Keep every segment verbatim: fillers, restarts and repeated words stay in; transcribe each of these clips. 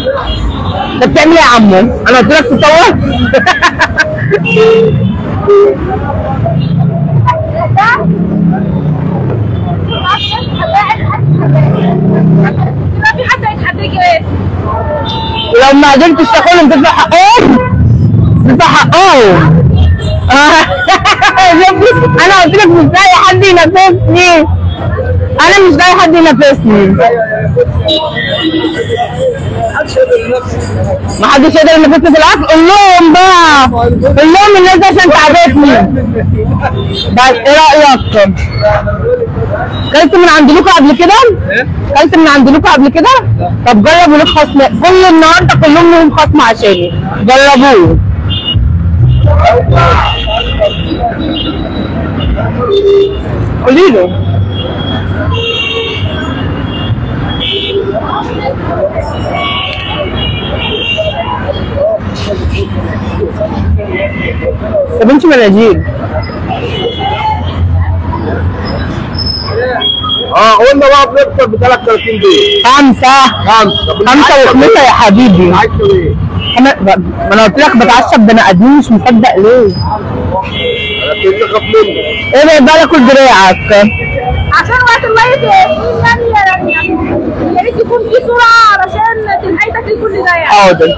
انت بتعمل ايه يا عمو؟ انا قلت لك تصور؟ في حد هيتحداك ايه؟ ولو ما قدرتش تاخدهم تدفع حقهم؟ تدفع حقهم. انا قلت لك مش لاقي حد ينافسني. انا مش لاقي حد ينافسني. ما حدش يقدر ينافسني في الاكل. قول لهم بقى، قول لهم الناس دي عشان تعبتني. بس ايه رايك؟ كلت من عند لوكا قبل كده؟ كلت من عند لوكا قبل كده؟ طب جربوا لك خصم كل النهارده، كلهم لهم خصم عشاني. جربوه. قولي له. يا بنتي مناجيل. اه قلنا بقى بنفطر ب ثلاثة وثلاثين دقيقة. خمسة خمسة خمسة وخمسة يا حبيبي. عايزة ايه؟ انا ما انا قلت لك بتعشى ببني ادمين، مش مصدق ليه؟ انا كنت اخاف منك. ايه بقى بقى اكل دراعك؟ عشان وقت اللايف يعني يعني يا ريت يكون في سرعه علشان تلحقي تاكلي كل ده يعني. حاضر.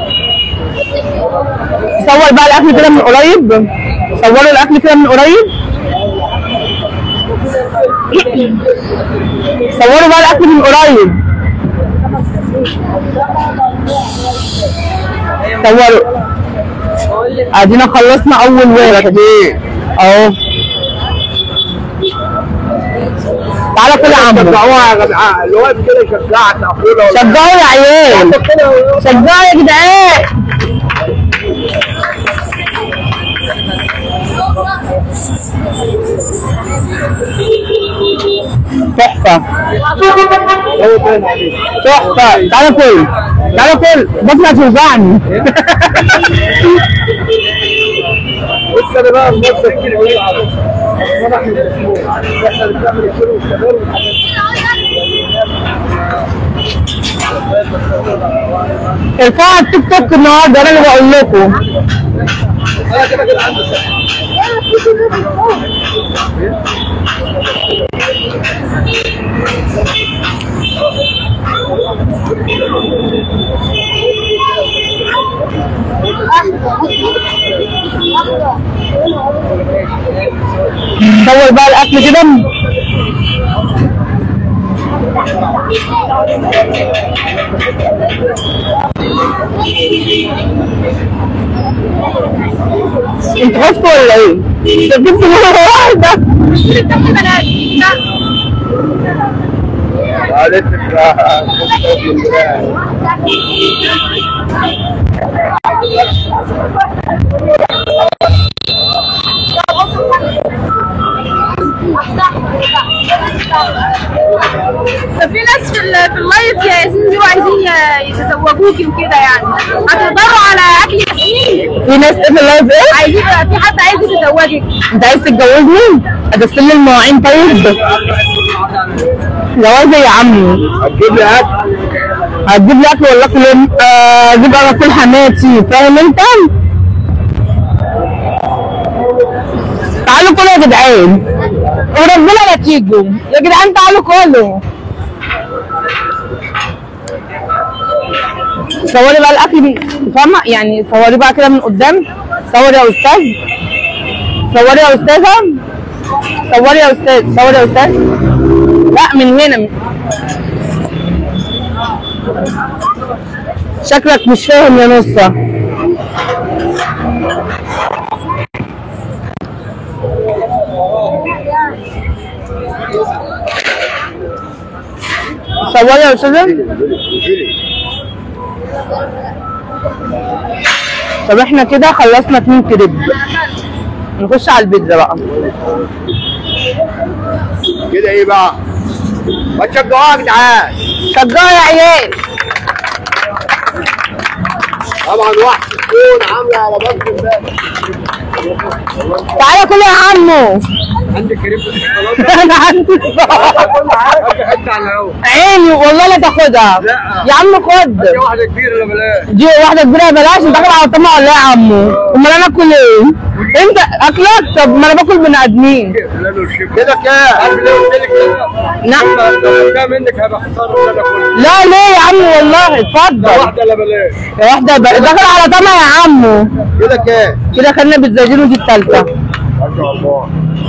صور بقى الاكل كده من قريب. صوروا الاكل كده من قريب. صوروا بقى الاكل من قريب. صوروا. ادينا خلصنا اول ورقه اهو. تعالى كل يا عمرو. شجعوها يا جدعان، اللي واقف كده يشجعك اخونا. شجعوا يا عيال، شجعوا يا جدعان. تحفة تحفة. تعالى كل، تعالى كل، بطني هتوجعني. بص انا بقى بنفس كتير قوي على احنا اللي بنعمل الكيلو والكبار ارفعوا على التيك توك النهارده، انا اللي بقول لكم. انا كده كده عندي صور بقى الاكل كده. انت خفت ولا ايه؟ انت جبت مرة واحدة. قالت في ناس في في اللايف يا ياسمين بيبقوا عايزين يتزوجوكي وكده يعني، هتقدروا على اكل ياسمين؟ في ناس في اللايف ايه؟ عايزين، في حد عايز يتزوجك. انت عايز تتجوزني؟ اغسل لي المواعين طيب؟ جوازي يا عمي. هتجيب لي اكل؟ هتجيب لي اكل ولا اكل آه اجيب انا كل حماتي، فاهم انت؟ تعالوا كلوا يا جدعان وربنا لا تيجوا يا جدعان، تعالوا كلوا. صوري بقى الاكل، فاهمه يعني؟ صوري بقى كده من قدام. صوري يا استاذ، صوري يا استاذه، صوري يا استاذ، صوري يا استاذ. لا من هنا. شكلك مش فاهم يا نصة. صوري يا استاذه. طب احنا كده خلصنا اتنين كريب، نخش على البيتزا بقى. كده ايه بقى؟ ما تشجعوها يا جدعان. شجعوا يا عيال. طبعا وحش الكون عامله على بطن امبارح. تعالى كل يا عمو. عندك كريم الشوكولاته؟ انا عندي صباع. كل حاجه حته على الهوا. عيني والله لا تاخدها. لا يا عم خد. دي واحده كبيره ولا بلاش؟ دي واحده كبيره بلاش. انت داخل على طمع ولا ايه يا عمو؟ امال انا اكل ايه؟ انت اكلك. طب ما انا باكل بني ادمين. كده كام؟ عارف ليه قلت لك كده؟ نعم. لو كام منك هبقى خساره ان انا اكل. لا ليه يا عم والله اتفضل. واحده لا بلاش. واحده ب... داخل على طمع يا عمو. كده كام؟ كده خلينا بالزيتون ودي الثالثه. ما شاء الله.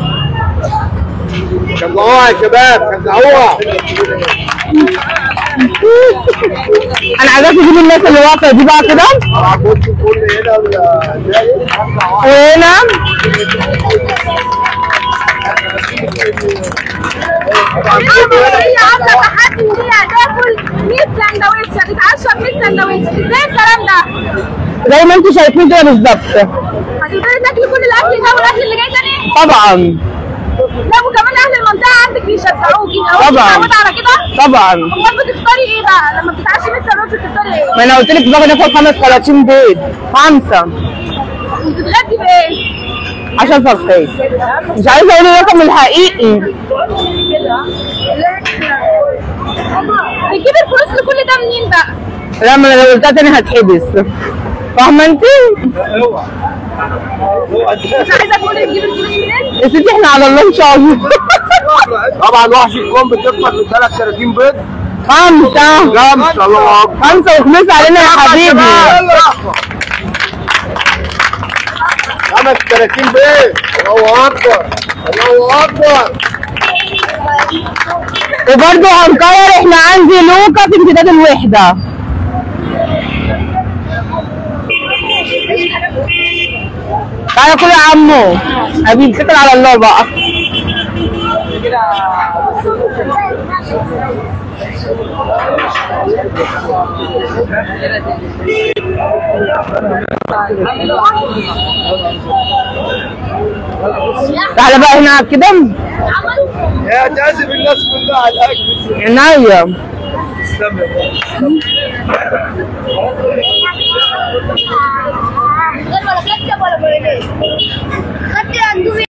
شجعوها يا شباب شجعوها. انا عايزاك تجيب الناس اللي واقفه دي بقى كده. كنت كل هنا وهنا هي عامله تحدي ان هي هتاكل مية سندوتش، هتتعشى ب مية سندوتش، ازاي الكلام ده؟ زي ما انتم شايفين كده بالظبط. هتقدري تاكلي كل الاكل ده والاكل اللي جاي تاني؟ طبعا. لا وكمان اهل المنطقه عندك بيشجعوكي لو انت طبعا. متعوده على كده؟ طبعا. امال بتفطري ايه بقى؟ لما بتتعشي مية سندوتش بتفطري ايه؟ ما انا قلت لك باخد اكل خمس خلاطين بيض. خمسه. بتتغدي بايه؟ عشان فرخين. مش عايزه اقول الرقم الحقيقي. بتجيبي الفلوس لكل ده منين بقى؟ لا ما انا لو قلتها تاني هتحبس. فاهمه انت؟ اوعى. مش عايزه تقولي بتجيبي الفلوس منين؟ يا ستي احنا على الله ان شاء الله. طبعا وحش الكون بتفطر من ثلاث كراتين بيض. خمسه. خمسه الله اكبر. خمسه وخميس علينا يا حبيبي. خمس كراتين بيض. الله اكبر الله اكبر. وبرضه هنكرر احنا عندي لوكا في امتداد الوحده. تعالى كل يا عمو حبيبي اتكل على الله بقى. تعالى بقى هنا كده. يا تعزف الناس كلها على الاكل. عينيا. غير ولا كاتب ولا مايونيز. خدت اندومي.